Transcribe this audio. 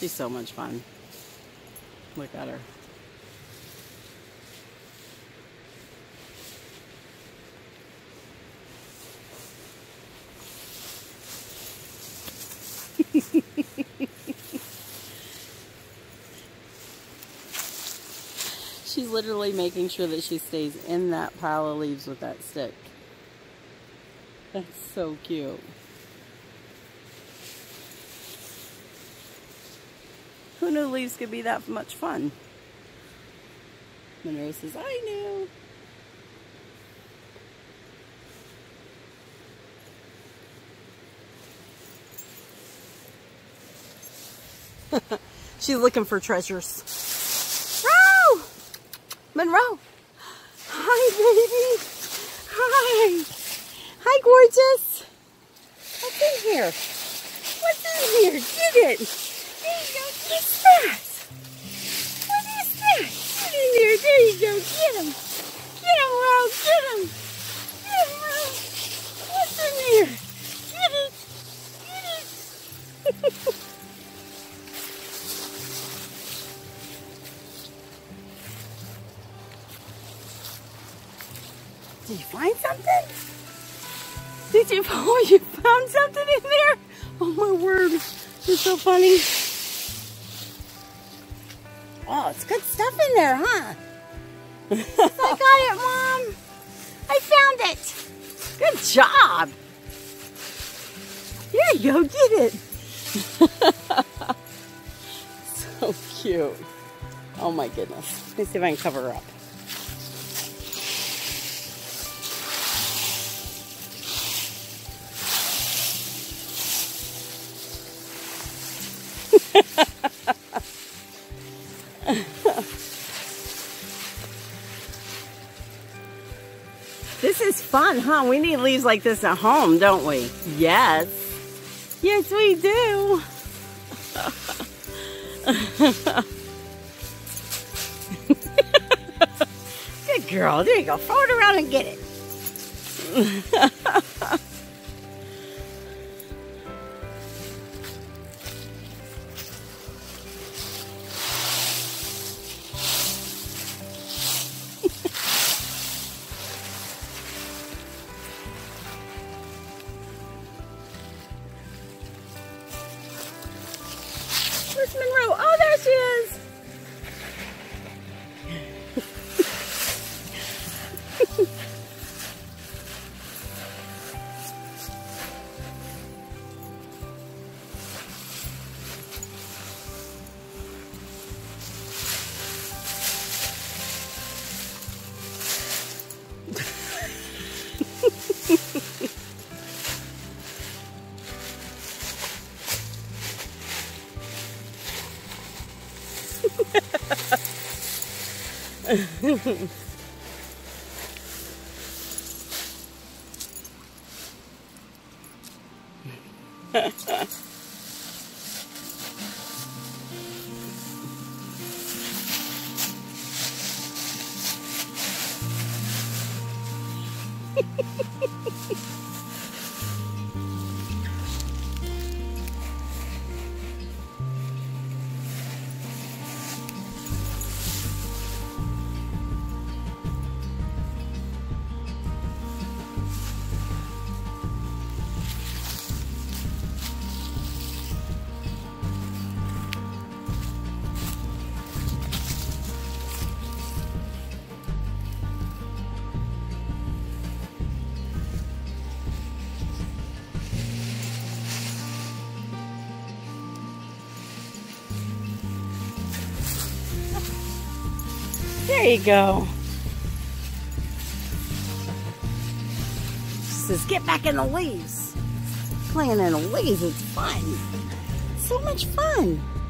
She's so much fun. Look at her. She's literally making sure that she stays in that pile of leaves with that stick. That's so cute. Who knew leaves could be that much fun? Monroe says, I knew. She's looking for treasures. Monroe! Monroe! Hi, baby! Hi! Hi, gorgeous! What's in here? What's in here? Get it! There you go. What's that? What is that? Get in there. There you go. Get him. Get him, Ro. Get him. Get him, Ro. What's in here? Get it. Get it. Did you find something? Did you? Oh, you found something in there? Oh my word. You're so funny. Oh, it's good stuff in there, huh? I got it, Mom. I found it. Good job. Here you go, get it. So cute. Oh my goodness. Let me see if I can cover her up. This is fun, huh? We need leaves like this at home, don't we? Yes. Yes, we do. Good girl. There you go. Throw it around and get it. Where's Monroe? Oh, there she is. There you go. She says, get back in the leaves. Playing in the leaves, it's fun. So much fun.